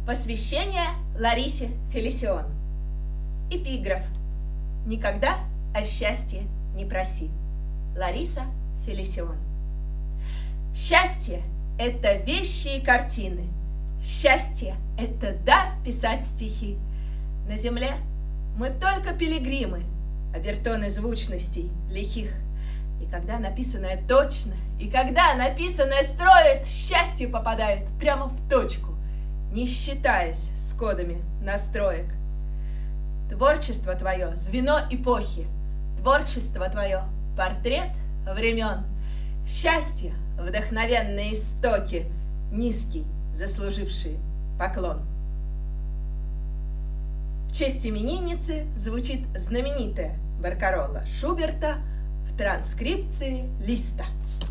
Посвящение Ларисе Фелисион. Эпиграф. Никогда о счастье не проси. Лариса Фелисион. Счастье – это вещи и картины. Счастье – это дар писать стихи. На земле мы только пилигримы, обертоны звучностей лихих. И когда написанное точно, и когда написанное строит, счастье попадает прямо в точку, не считаясь с кодами настроек. Творчество твое – звено эпохи, творчество твое – портрет времен. Счастье – вдохновенные истоки, низкий, заслуживший поклон. В честь именинницы звучит знаменитая баркаролла Шуберта в транскрипции Листа.